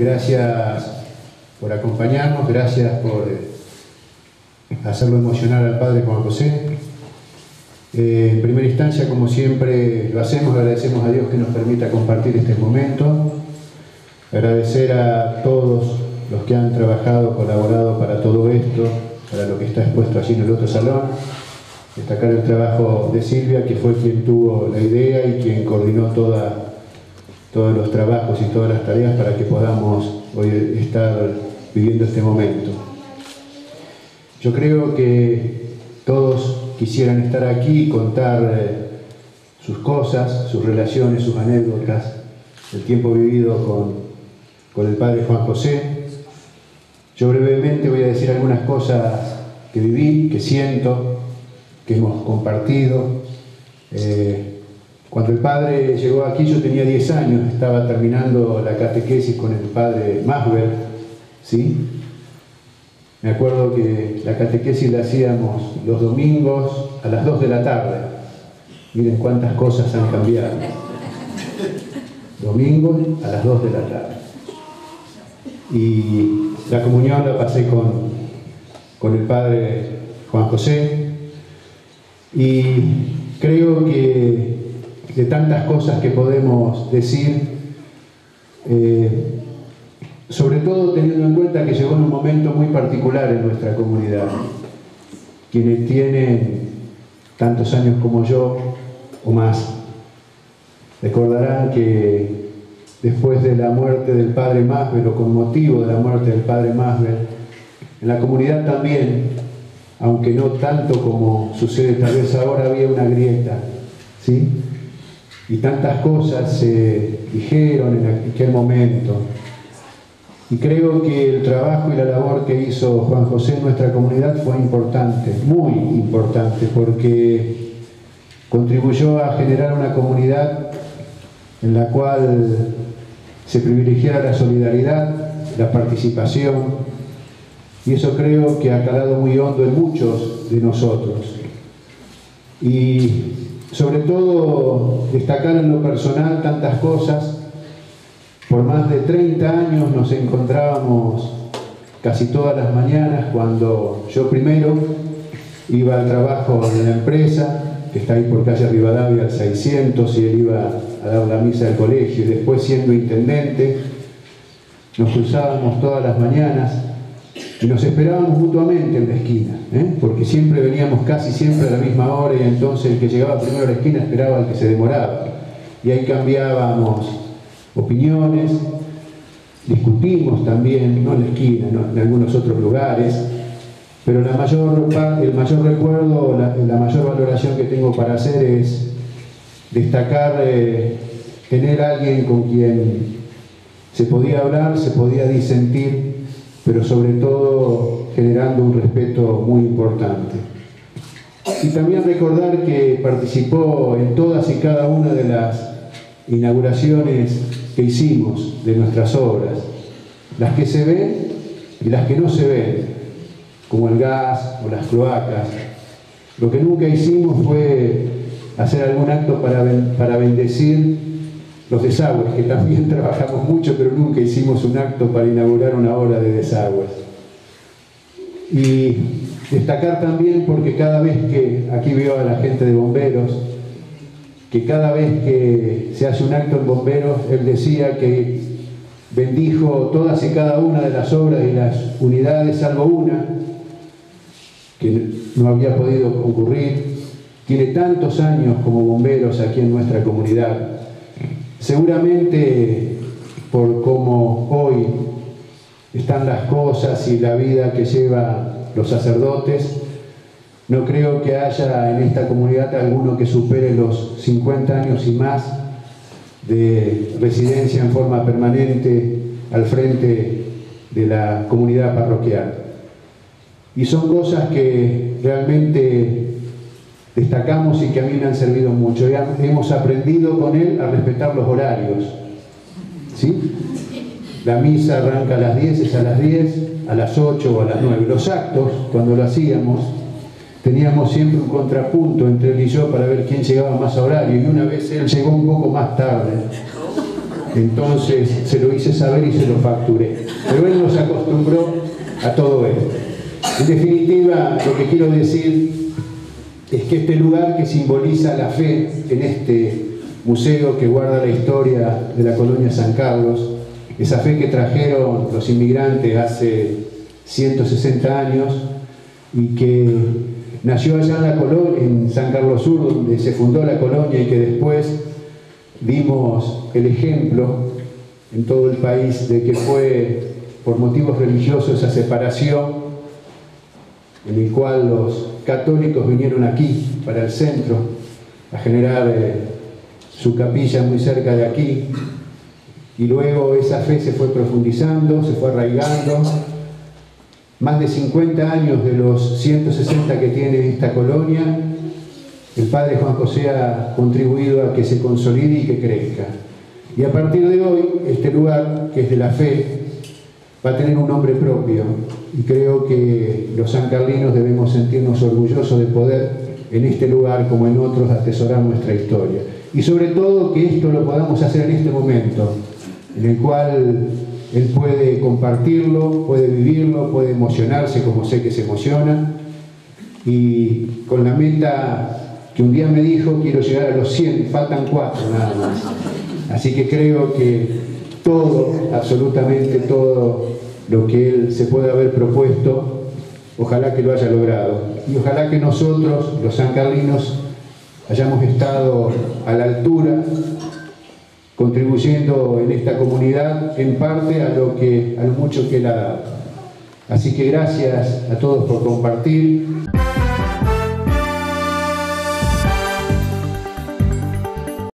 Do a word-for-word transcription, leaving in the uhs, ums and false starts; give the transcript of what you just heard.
gracias por acompañarnos, gracias por hacerlo emocionar al Padre Juan José. Eh, en primera instancia, como siempre lo hacemos, agradecemos a Dios que nos permita compartir este momento, agradecer a todos los que han trabajado, colaborado para todo esto, para lo que está expuesto allí en el otro salón, destacar el trabajo de Silvia, que fue quien tuvo la idea y quien coordinó toda, todos los trabajos y todas las tareas para que podamos hoy estar viviendo este momento. Yo creo que todos quisieran estar aquí y contar eh, sus cosas, sus relaciones, sus anécdotas, el tiempo vivido con, con el Padre Juan José. Yo brevemente voy a decir algunas cosas que viví, que siento, que hemos compartido. Eh, cuando el Padre llegó aquí yo tenía diez años, estaba terminando la catequesis con el Padre Masber, ¿sí? Me acuerdo que la catequesis la hacíamos los domingos a las dos de la tarde. Miren cuántas cosas han cambiado. Domingos a las dos de la tarde. Y la comunión la pasé con, con el Padre Juan José. Y creo que de tantas cosas que podemos decir, eh, sobre todo teniendo en cuenta que llegó en un momento muy particular en nuestra comunidad. Quienes tienen tantos años como yo, o más, recordarán que después de la muerte del Padre Masber, o con motivo de la muerte del Padre Masber, en la comunidad también, aunque no tanto como sucede tal vez ahora, había una grieta, ¿sí? Y tantas cosas se dijeron en aquel momento. Y creo que el trabajo y la labor que hizo Juan José en nuestra comunidad fue importante, muy importante, porque contribuyó a generar una comunidad en la cual se privilegiara la solidaridad, la participación, y eso creo que ha calado muy hondo en muchos de nosotros. Y sobre todo destacar en lo personal tantas cosas. Por más de treinta años nos encontrábamos casi todas las mañanas, cuando yo primero iba al trabajo de la empresa, que está ahí por calle Rivadavia al seiscientos, y él iba a dar la misa del colegio, y después, siendo intendente, nos cruzábamos todas las mañanas y nos esperábamos mutuamente en la esquina, ¿eh? Porque siempre veníamos casi siempre a la misma hora, y entonces el que llegaba primero a la esquina esperaba al que se demoraba, y ahí cambiábamos opiniones, discutimos también, no en la esquina, no, en algunos otros lugares, pero la mayor, el mayor recuerdo, la, la mayor valoración que tengo para hacer es destacar eh, tener a alguien con quien se podía hablar, se podía disentir, pero sobre todo generando un respeto muy importante. Y también recordar que participó en todas y cada una de las inauguraciones que hicimos de nuestras obras, las que se ven y las que no se ven, como el gas o las cloacas. Lo que nunca hicimos fue hacer algún acto para, para bendecir los desagües, que también trabajamos mucho, pero nunca hicimos un acto para inaugurar una obra de desagües. Y destacar también, porque cada vez que, aquí veo a la gente de bomberos, que cada vez que se hace un acto en bomberos, él decía que bendijo todas y cada una de las obras y las unidades, salvo una, que no había podido ocurrir. Tiene tantos años como bomberos aquí en nuestra comunidad. Seguramente por cómo hoy están las cosas y la vida que llevan los sacerdotes, no creo que haya en esta comunidad alguno que supere los cincuenta años y más de residencia en forma permanente al frente de la comunidad parroquial. Y son cosas que realmente destacamos y que a mí me han servido mucho. Hemos aprendido con él a respetar los horarios, ¿sí? La misa arranca a las diez, es a las diez, a las ocho o a las nueve. Los actos, cuando lo hacíamos, teníamos siempre un contrapunto entre él y yo para ver quién llegaba más a horario, y una vez él llegó un poco más tarde. entonces se lo hice saber y se lo facturé. Pero él nos acostumbró a todo esto. En definitiva, lo que quiero decir es que este lugar que simboliza la fe en este museo que guarda la historia de la colonia San Carlos, esa fe que trajeron los inmigrantes hace ciento sesenta años y que nació allá en, la colonia, en San Carlos Sur, donde se fundó la colonia y que después dimos el ejemplo en todo el país de que fue por motivos religiosos esa separación en el cual los católicos vinieron aquí, para el centro, a generar eh, su capilla muy cerca de aquí, y luego esa fe se fue profundizando, se fue arraigando. Más de cincuenta años de los ciento sesenta que tiene esta colonia, el padre Juan José ha contribuido a que se consolide y que crezca. Y a partir de hoy, este lugar, que es de la fe, va a tener un nombre propio. Y creo que los sancarlinos debemos sentirnos orgullosos de poder, en este lugar como en otros, atesorar nuestra historia. Y sobre todo que esto lo podamos hacer en este momento, en el cual él puede compartirlo, puede vivirlo, puede emocionarse como sé que se emociona, y con la meta que un día me dijo, quiero llegar a los cien, faltan cuatro nada más. Así que creo que todo, absolutamente todo lo que él se puede haber propuesto, ojalá que lo haya logrado. Y ojalá que nosotros, los sancarlinos, hayamos estado a la altura, contribuyendo en esta comunidad en parte a lo, que, a lo mucho que él ha dado. Así que gracias a todos por compartir.